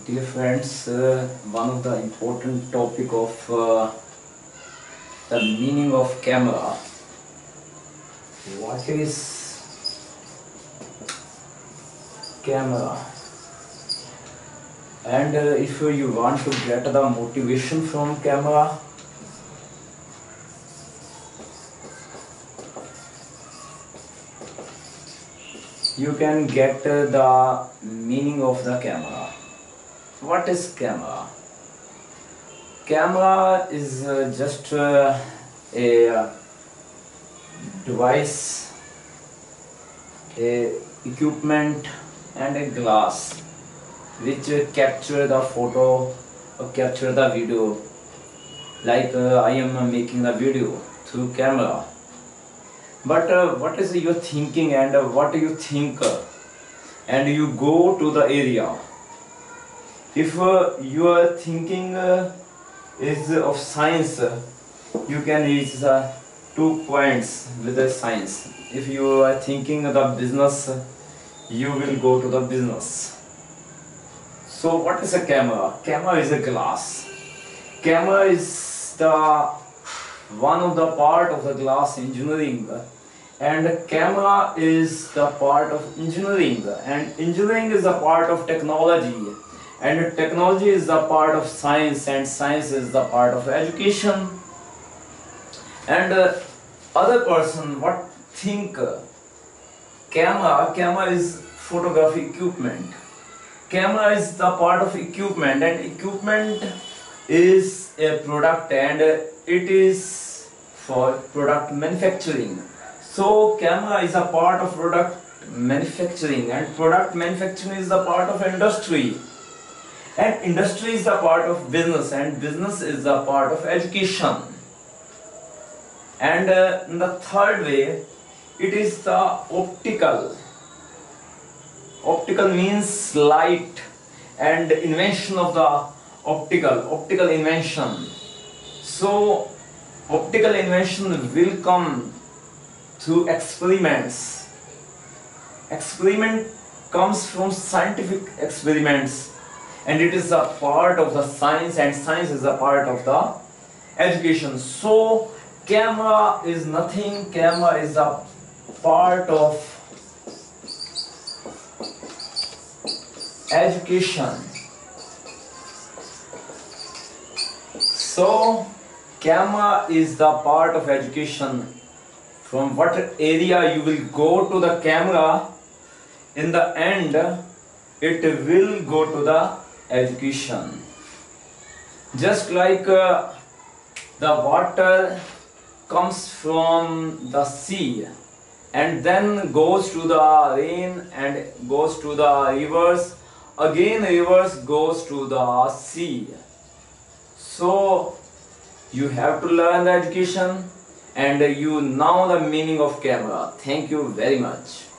Dear friends, one of the important topic of the meaning of camera. What is camera? And if you want to get the motivation from camera, you can get the meaning of the camera. What is camera? Camera is just a device, a equipment and a glass which capture the photo or capture the video, like I am making the video through camera. But what is your thinking and what do you think and you go to the area. If your thinking is of science, you can reach the 2 points with the science. If you are thinking the business, you will go to the business. So what is a camera? Camera is a glass. Camera is the one of the part of the glass engineering, and camera is the part of engineering, and engineering is a part of technology, and technology is the part of science, and science is the part of education. And other person what think camera is photography equipment. Camera is the part of equipment, and equipment is a product, and it is for product manufacturing. So camera is a part of product manufacturing, and product manufacturing is the part of industry, and industry is the part of business, and business is the part of education. And in the third way, it is the optical. Optical means light, and invention of the optical invention. So optical invention will come through experiments. Experiment comes from scientific experiments, and it is a part of the science, and science is a part of the education. So camera is nothing. Camera is a part of education. So camera is the part of education. From what area you will go to the camera, in the end it will go to the education. Just like the water comes from the sea and then goes to the rain and goes to the rivers, again rivers goes to the sea. So you have to learn the education, and you know the meaning of camera. Thank you very much.